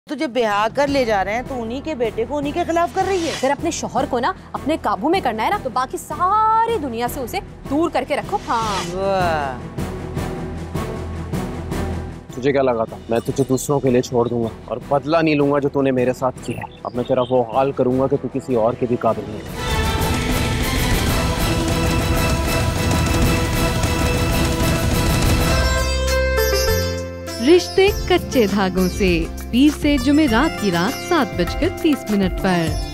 तुझे ब्याह कर ले जा रहे हैं तो उन्हीं के बेटे को उन्हीं के खिलाफ कर रही है। अगर अपने शौहर को ना अपने काबू में करना है ना तो बाकी सारी दुनिया से उसे दूर करके रखो। हाँ तुझे क्या लगा था मैं तुझे दूसरों के लिए छोड़ दूंगा और बदला नहीं लूंगा जो तूने मेरे साथ किया। अब मैं तेरा वो हाल करूंगा कि तू किसी और के भी काबिल नहीं है। रिश्ते कच्चे धागों से 20 से जुमेरात की रात 7:30 पर